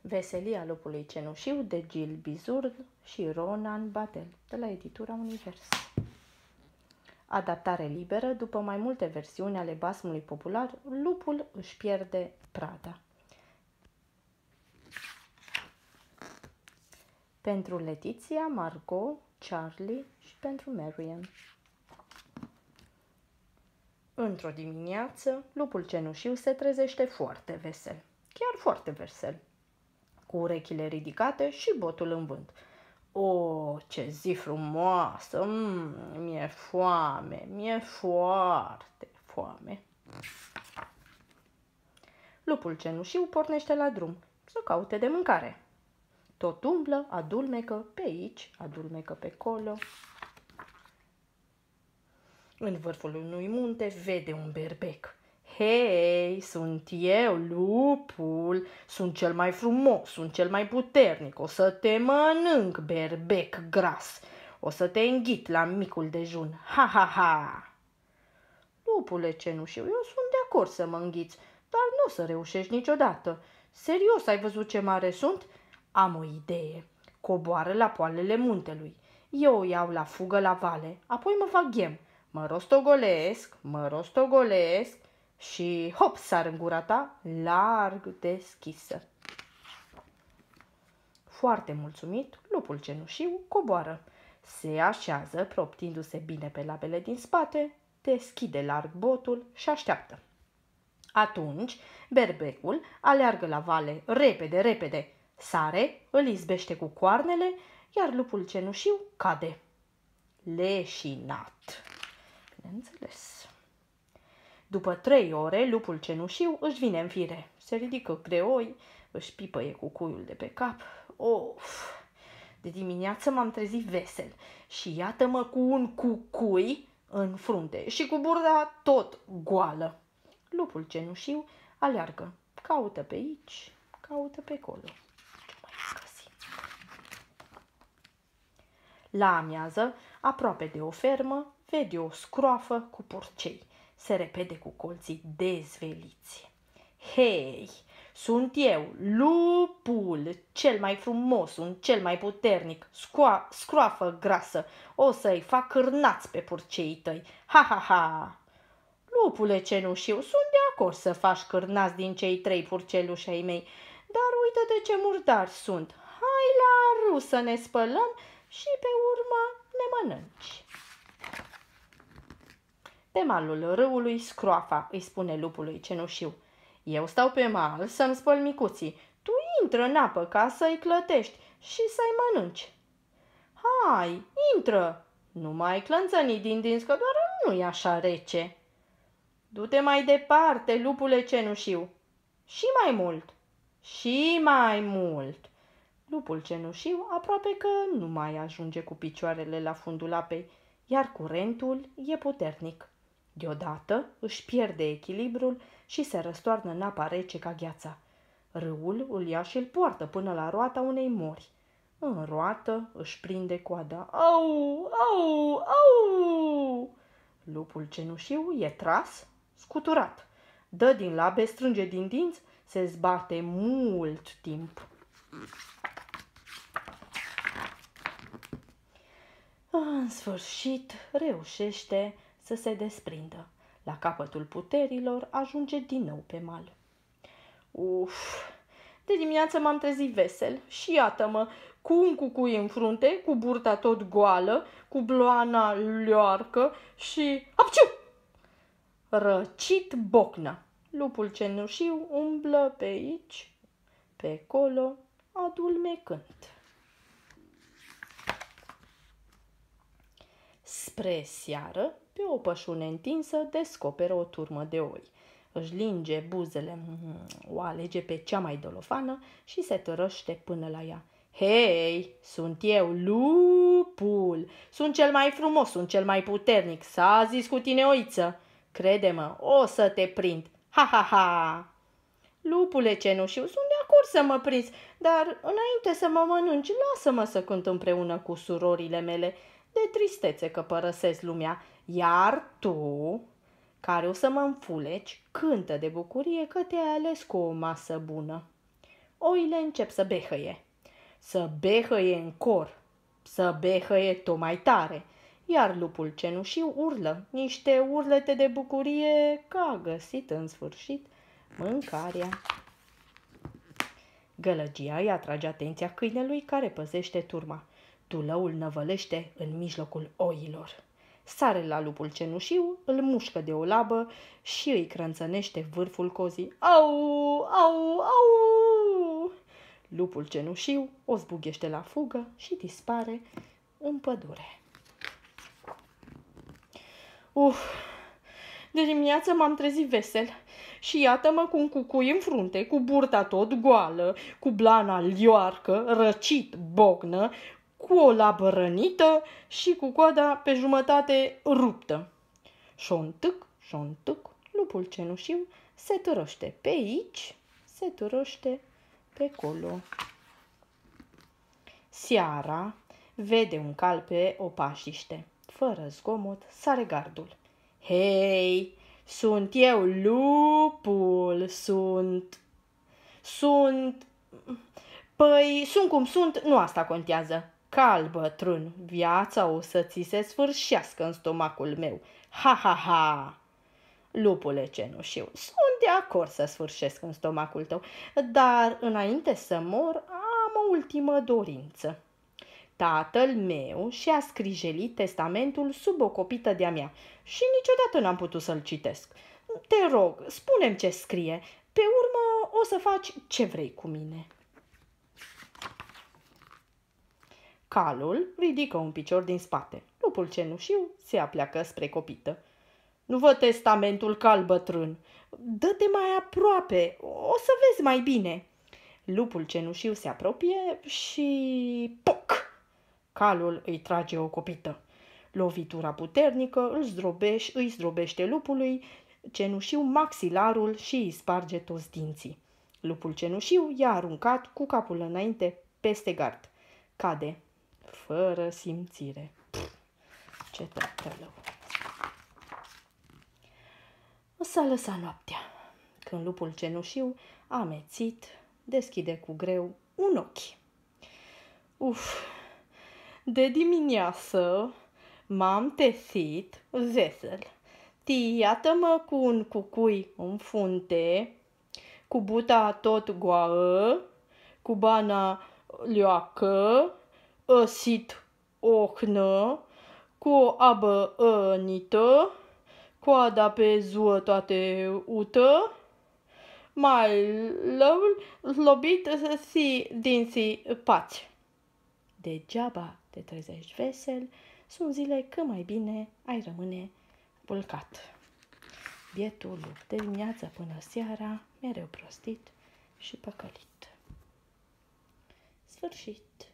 Veselia lupului cenușiu de Gil Bizur și Ronan Badel, de la editura Univers. Adaptare liberă, după mai multe versiuni ale basmului popular, lupul își pierde prada. Pentru Letiția, Margot, Charlie și pentru Marian. Într-o dimineață, lupul cenușiu se trezește foarte vesel, chiar foarte vesel, cu urechile ridicate și botul în vânt. O, ce zi frumoasă! Mi-e foame, mi-e foarte foame. Lupul cenușiu pornește la drum să caute de mâncare. Tot umblă, adulmecă pe aici, adulmecă pe colo. În vârful unui munte vede un berbec. Hei, sunt eu, lupul, sunt cel mai frumos, sunt cel mai puternic, o să te mănânc, berbec gras, o să te înghit la micul dejun, ha, ha, ha! Lupule cenușiu, eu sunt de acord să mă înghiți, dar nu o să reușești niciodată. Serios, ai văzut ce mare sunt? Am o idee. Coboară la poalele muntelui. Eu o iau la fugă la vale, apoi mă fac ghem. Mă rostogolesc și hop, sar în gura ta, larg deschisă. Foarte mulțumit, lupul cenușiu coboară. Se așează, proptindu-se bine pe labele din spate, deschide larg botul și așteaptă. Atunci, berbecul aleargă la vale, repede, repede, sare, îl izbește cu coarnele, iar lupul cenușiu cade. Leșinat. Bineînțeles. După 3 ore, lupul cenușiu își vine în fire. Se ridică greoi, își pipăie cucuiul de pe cap. Of! De dimineață m-am trezit vesel și iată-mă cu un cucui în frunte și cu burda tot goală. Lupul cenușiu aleargă, caută pe aici, caută pe acolo. Ce mai găsi? La amiază, aproape de o fermă, vede o scroafă cu porcei. Se repede cu colții dezveliți. Hei, sunt eu, lupul, cel mai frumos, sunt cel mai puternic, scroafă grasă, o să-i fac cârnați pe porceii tăi, ha, ha, ha! Lupule cenușiu, sunt de acord să faci cârnați din cei 3 purceluși ai mei, dar uite de ce murdari sunt. Hai la râu să ne spălăm și pe urmă ne mănânci. Pe malul râului scroafa îi spune lupului cenușiu. Eu stau pe mal să-mi spăl micuții, tu intră în apă ca să-i clătești și să-i mănânci. Hai, intră, nu mai clănțăni din dinți că doar nu-i așa rece. Du-te mai departe, lupule cenușiu. Și mai mult, și mai mult. Lupul cenușiu aproape că nu mai ajunge cu picioarele la fundul apei, iar curentul e puternic. Deodată își pierde echilibrul și se răstoarnă în apa rece ca gheața. Râul îl ia și îl poartă până la roata unei mori. În roată își prinde coada. Au, au, au! Lupul cenușiu e tras, scuturat. Dă din labe, strânge din dinți, se zbate mult timp. În sfârșit reușește să se desprindă. La capătul puterilor ajunge din nou pe mal. Uf, de dimineață m-am trezit vesel și iată-mă cu un cucui în frunte, cu burta tot goală, cu bloana lioarcă și... Apciu! Răcit bocnă. Lupul cenușiu umblă pe aici, pe acolo, adulmecând. Spre seară, pe o pășune întinsă, descoperă o turmă de oi. Își linge buzele, o alege pe cea mai dolofană și se tărăște până la ea. Hei, sunt eu, lupul, sunt cel mai frumos, sunt cel mai puternic, s-a zis cu tine, oiță. Crede-mă, o să te prind, ha, ha, ha! Lupule cenușiu, sunt de acord să mă prinzi, dar înainte să mă mănânci, lasă-mă să cânt împreună cu surorile mele, de tristețe că părăsesc lumea, iar tu, care o să mă înfuleci, cântă de bucurie că te-ai ales cu o masă bună. Oile încep să behăie. Să behăie în cor, să behăie tot mai tare, iar lupul cenușiu urlă niște urlete de bucurie că a găsit în sfârșit mâncarea. Gălăgia îi atrage atenția câinelui care păzește turma. Tulăul năvălește în mijlocul oilor. Sare la lupul cenușiu, îl mușcă de o labă și îi crânțănește vârful cozii. Au, au, au! Lupul cenușiu o zbughește la fugă și dispare în pădure. De dimineață m-am trezit vesel și iată-mă cu un cucui în frunte, cu burta tot goală, cu blana lioarcă, răcit bognă, cu o labă rănită și cu coada pe jumătate ruptă. Șontâc, șontâc, lupul cenușiu se târăște pe aici, se târăște pe acolo. Seara vede un cal pe o pașiște. Fără zgomot sare gardul. Hei, sunt eu, lupul, sunt... Păi, sunt cum sunt, nu asta contează. Cal bătrân, viața o să ți se sfârșească în stomacul meu. Ha, ha, ha! Lupule cenușiu, sunt de acord să sfârșesc în stomacul tău, dar înainte să mor am o ultimă dorință. Tatăl meu și-a scrijelit testamentul sub o copită de-a mea și niciodată n-am putut să-l citesc. Te rog, spune-mi ce scrie. Pe urmă o să faci ce vrei cu mine. Calul ridică un picior din spate. Lupul cenușiu se apleacă spre copită. Nu văd testamentul, cal bătrân. Dă-te mai aproape, o să vezi mai bine. Lupul cenușiu se apropie și... poc! Calul îi trage o copită. Lovitura puternică îi zdrobește lupului cenușiu maxilarul și îi sparge toți dinții. Lupul cenușiu i-a aruncat cu capul înainte peste gard. Cade, fără simțire. Ce tătălău! S-a lăsat noaptea, când lupul cenușiu, amețit, deschide cu greu un ochi. De dimineață m-am trezit vesel. Iată-mă cu un cucui în frunte, cu buta tot goală, cu bana lioacă, ăsit ochnă, cu o abă rănită, coada pe zuă toate ută, mai slobit si dinții paci. Degeaba te trezești vesel, sunt zile că mai bine ai rămâne pulcat. Bietul lup de dimineața până seara, mereu prostit și păcălit. Sfârșit.